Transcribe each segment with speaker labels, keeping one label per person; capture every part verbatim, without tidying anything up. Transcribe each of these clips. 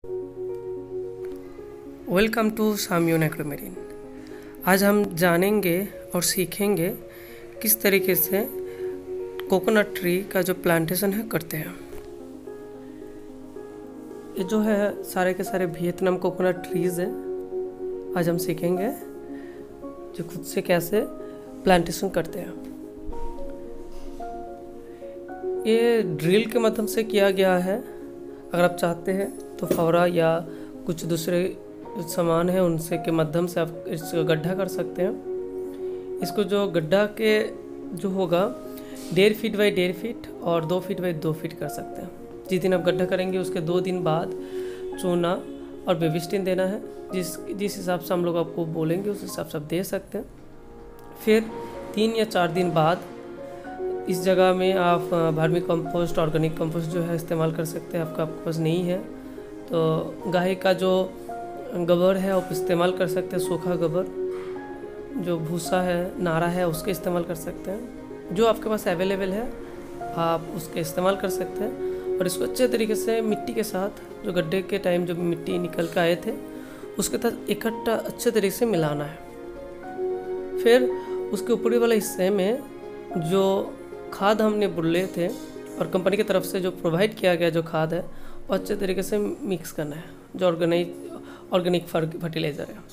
Speaker 1: Welcome to साम्योन एग्रोमेरीन। आज हम जानेंगे और सीखेंगे किस तरीके से कोकोनट ट्री का जो प्लांटेशन है करते हैं। ये जो है सारे के सारे वियतनाम कोकोनट ट्रीज़ है। आज हम सीखेंगे जो खुद से कैसे प्लांटेशन करते हैं। ये ड्रिल के माध्यम से किया गया है। अगर आप चाहते हैं तो फौरा या कुछ दूसरे सामान है उनसे के माध्यम से आप इसको गड्ढा कर सकते हैं। इसको जो गड्ढा के जो होगा डेढ़ फीट बाई डेढ़ फीट और दो फीट बाई दो फीट कर सकते हैं। जिस दिन आप गड्ढा करेंगे उसके दो दिन बाद चूना और बेबिस्टिन देना है। जिस जिस हिसाब से हम लोग आपको बोलेंगे उस हिसाब से आप दे सकते हैं। फिर तीन या चार दिन बाद इस जगह में आप वर्मी कंपोस्ट ऑर्गेनिक कंपोस्ट जो है इस्तेमाल कर सकते हैं। आपका आपके पास नहीं है तो गाय का जो गोबर है आप इस्तेमाल कर सकते हैं। सूखा गोबर जो भूसा है नारा है उसके इस्तेमाल कर सकते हैं। जो आपके पास अवेलेबल है आप उसके इस्तेमाल कर सकते हैं। और इसको अच्छे तरीके से मिट्टी के साथ जो गड्ढे के टाइम जब मिट्टी निकल के आए थे उसके साथ इकट्ठा अच्छे तरीके से मिलाना है। फिर उसके ऊपरी वाले हिस्से में जो खाद हमने बुले थे और कंपनी की तरफ से जो प्रोवाइड किया गया जो खाद है वो अच्छे तरीके से मिक्स करना है। जो ऑर्गेनिक ऑर्गेनिक फर्टिलाइज़र है।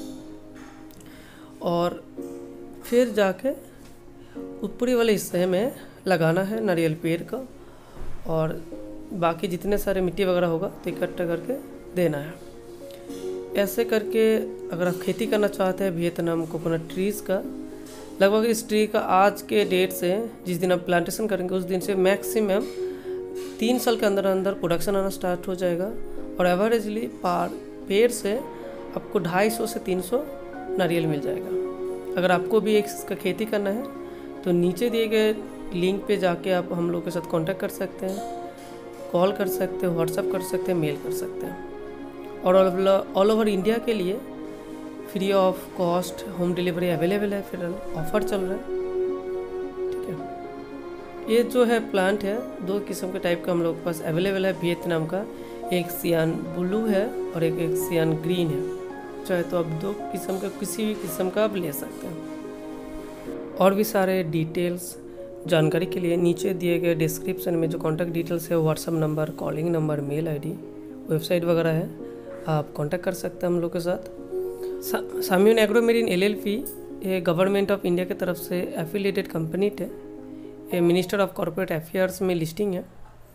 Speaker 1: और फिर जाके ऊपरी वाले हिस्से में लगाना है नारियल पेड़ का। और बाकी जितने सारे मिट्टी वगैरह होगा तो इकट्ठा करके देना है। ऐसे करके अगर आप खेती करना चाहते हैं वियतनाम कोकोनट ट्रीज़ का, लगभग इस ट्री का आज के डेट से जिस दिन आप प्लांटेशन करेंगे उस दिन से मैक्सिमम तीन साल के अंदर अंदर प्रोडक्शन आना स्टार्ट हो जाएगा। और एवरेजली पार पेड़ से आपको ढाई सौ से तीन सौ नारियल मिल जाएगा। अगर आपको भी एक इसका खेती करना है तो नीचे दिए गए लिंक पे जाके आप हम लोग के साथ कांटेक्ट कर सकते हैं, कॉल कर सकते हैं, व्हाट्सएप कर सकते हैं, मेल कर सकते हैं। और ऑल ओवर इंडिया के लिए free of cost home delivery available है। फिर ऑफर चल रहा है। ठीक है, ये जो है प्लांट है दो किस्म के टाइप का हम लोग के पास अवेलेबल है वियतनाम का। एक सियान ब्लू है और एक एक सियान ग्रीन है। चाहे तो आप दो किस्म का किसी भी किस्म का आप ले सकते हैं। और भी सारे डिटेल्स जानकारी के लिए नीचे दिए गए डिस्क्रिप्शन में जो कॉन्टैक्ट डिटेल्स है WhatsApp number, calling number, mail ID, website वगैरह है, आप कांटेक्ट कर सकते हैं हम लोग के साथ। सा, साम्योन एग्रोमेरीन एलएलपी ये गवर्नमेंट ऑफ इंडिया की तरफ से एफिलिएटेड कंपनी है। ये मिनिस्टर ऑफ कॉर्पोरेट अफेयर्स में लिस्टिंग है।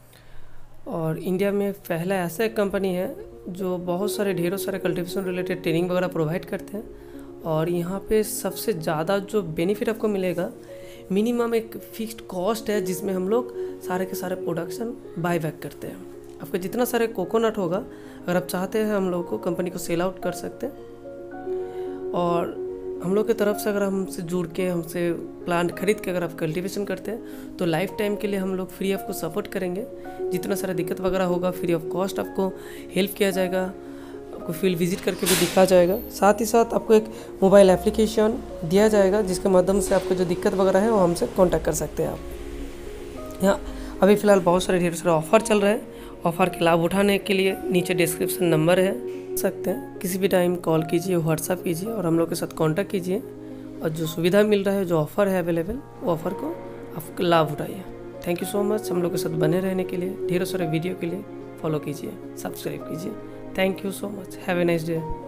Speaker 1: और इंडिया में पहला ऐसा एक कंपनी है जो बहुत सारे ढेरों सारे कल्टीवेशन रिलेटेड ट्रेनिंग वगैरह प्रोवाइड करते हैं। और यहाँ पे सबसे ज़्यादा जो बेनिफिट आपको मिलेगा, मिनिमम एक फिक्स्ड कॉस्ट है जिसमें हम लोग सारे के सारे प्रोडक्शन बाय बैक करते हैं। आपका जितना सारे कोकोनट होगा अगर आप चाहते हैं हम लोग को कंपनी को सेल आउट कर सकते हैं। और हम लोग की तरफ से अगर हमसे जुड़ के हमसे प्लांट खरीद के अगर आप कल्टीवेशन करते हैं तो लाइफ टाइम के लिए हम लोग फ्री आपको सपोर्ट करेंगे। जितना सारा दिक्कत वगैरह होगा फ्री ऑफ कॉस्ट आपको हेल्प किया जाएगा। आपको फील्ड विजिट करके भी दिखा जाएगा। साथ ही साथ आपको एक मोबाइल एप्लीकेशन दिया जाएगा जिसके माध्यम से आपको जो दिक्कत वगैरह है वो हमसे कॉन्टैक्ट कर सकते हैं आप। यहाँ अभी फ़िलहाल बहुत सारे ढेर सारे ऑफ़र चल रहे हैं। ऑफ़र के लाभ उठाने के लिए नीचे डिस्क्रिप्शन नंबर है सकते हैं। किसी भी टाइम कॉल कीजिए, व्हाट्सएप कीजिए और हम लोग के साथ कांटेक्ट कीजिए। और जो सुविधा मिल रहा है, जो ऑफ़र है अवेलेबल, वो ऑफ़र को आप लाभ उठाइए। Thank you so much. हम लोग के साथ बने रहने के लिए, ढेरों सारे वीडियो के लिए फॉलो कीजिए, सब्सक्राइब कीजिए। Thank you so much. Have a nice day.